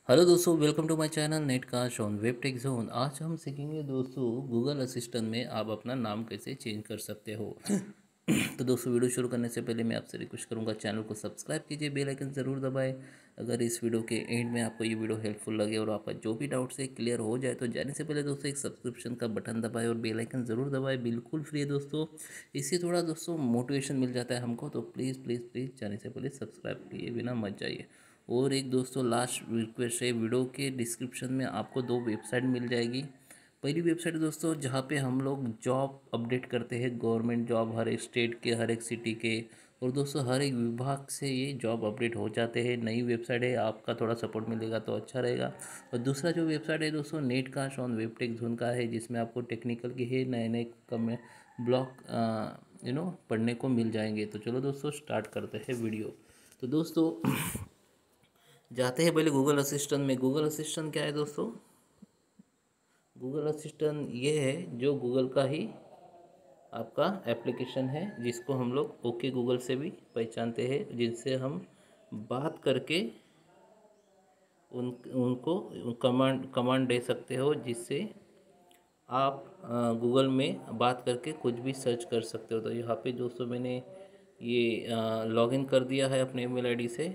Hello दोस्तों, welcome to my channel Netcast on Web Tech Zone. आज हम सीखेंगे दोस्तों गूगल असिस्टेंट में आप अपना नाम कैसे चेंज कर सकते हो। तो दोस्तों, वीडियो शुरू करने से पहले मैं आपसे रिक्वेस्ट करूंगा, चैनल को सब्सक्राइब कीजिए, बेल आइकन ज़रूर दबाएं। अगर इस वीडियो के एंड में आपको ये वीडियो हेल्पफुल लगे और आपका जो भी डाउट्स है क्लियर हो जाए तो जाने से पहले दोस्तों एक सब्सक्रिप्शन का बटन दबाएं और बेल आइकन ज़रूर दबाएं। बिल्कुल फ्री है दोस्तों, इससे थोड़ा दोस्तों मोटिवेशन मिल जाता है हमको। तो प्लीज़ प्लीज़ प्लीज़ जाने से पहले सब्सक्राइब किए बिना मत जाइए। और एक दोस्तों लास्ट रिक्वेस्ट है, वीडियो के डिस्क्रिप्शन में आपको दो वेबसाइट मिल जाएगी। पहली वेबसाइट दोस्तों जहाँ पे हम लोग जॉब अपडेट करते हैं, गवर्नमेंट जॉब हर एक स्टेट के, हर एक सिटी के, और दोस्तों हर एक विभाग से ये जॉब अपडेट हो जाते हैं। नई वेबसाइट है, आपका थोड़ा सपोर्ट मिलेगा तो अच्छा रहेगा। और दूसरा जो वेबसाइट है दोस्तों Netcast on Web Tech Zone का है, जिसमें आपको टेक्निकल के ही नए नए कम ब्लॉग पढ़ने को मिल जाएंगे। तो चलो दोस्तों स्टार्ट करते हैं वीडियो। तो दोस्तों जाते हैं पहले गूगल असिस्टेंट में। गूगल असिस्टेंट क्या है दोस्तों? गूगल असिस्टेंट ये है जो गूगल का ही आपका एप्लीकेशन है, जिसको हम लोग ओके गूगल से भी पहचानते हैं, जिनसे हम बात करके उन उनको कमांड कमांड दे सकते हो, जिससे आप गूगल में बात करके कुछ भी सर्च कर सकते हो। तो यहाँ पे दोस्तों मैंने ये लॉगिन कर दिया है अपने ईमेल आईडी से।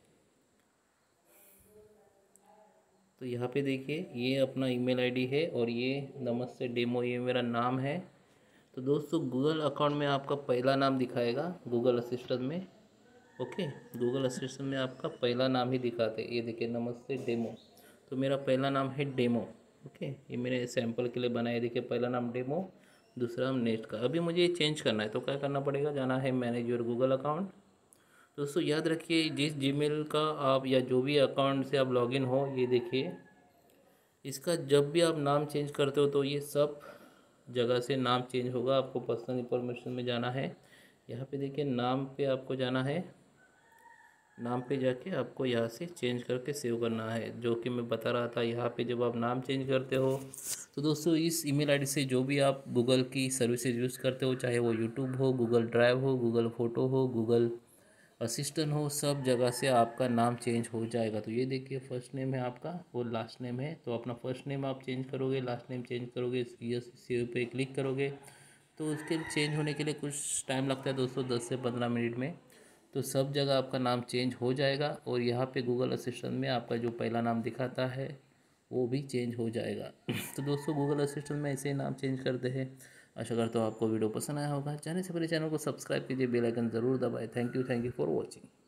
तो यहाँ पे देखिए ये अपना ईमेल आईडी है और ये नमस्ते डेमो, ये मेरा नाम है। तो दोस्तों गूगल अकाउंट में आपका पहला नाम दिखाएगा गूगल असिस्टेंट में। ओके, गूगल असिस्टेंट में आपका पहला नाम ही दिखाते हैं। ये देखिए नमस्ते डेमो, तो मेरा पहला नाम है डेमो। ओके, ये मैंने सैंपल के लिए बनाया। देखिए पहला नाम डेमो, दूसरा नाम नेट का। अभी मुझे ये चेंज करना है तो क्या करना पड़ेगा, जाना है मैनेज योर गूगल अकाउंट। दोस्तों याद रखिए, जिस जीमेल का आप या जो भी अकाउंट से आप लॉगिन हो, ये देखिए इसका जब भी आप नाम चेंज करते हो तो ये सब जगह से नाम चेंज होगा। आपको पर्सनल इंफॉर्मेशन में जाना है, यहाँ पे देखिए नाम पे आपको जाना है। नाम पे जाके आपको यहाँ से चेंज करके सेव करना है, जो कि मैं बता रहा था। यहाँ पे जब आप नाम चेंज करते हो तो दोस्तों इस ईमेल आईडी से जो भी आप गूगल की सर्विसेज यूज़ करते हो, चाहे वो यूट्यूब हो, गूगल ड्राइव हो, गूगल फ़ोटो हो, गूगल असिस्टेंट हो, सब जगह से आपका नाम चेंज हो जाएगा। तो ये देखिए फर्स्ट नेम है आपका और लास्ट नेम है, तो अपना फर्स्ट नेम आप चेंज करोगे, लास्ट नेम चेंज करोगे, यस सेव पे क्लिक करोगे तो उसके चेंज होने के लिए कुछ टाइम लगता है दोस्तों, 10 से 15 मिनट में। तो सब जगह आपका नाम चेंज हो जाएगा और यहाँ पे गूगल असिस्टेंट में आपका जो पहला नाम दिखाता है वो भी चेंज हो जाएगा। तो दोस्तों गूगल असिस्टेंट में ऐसे ही नाम चेंज करते हैं। आशा करता हूँ आपको वीडियो पसंद आया होगा। जाने से पहले चैनल को सब्सक्राइब कीजिए, बेल आइकन ज़रूर दबाएं। Thank you for watching.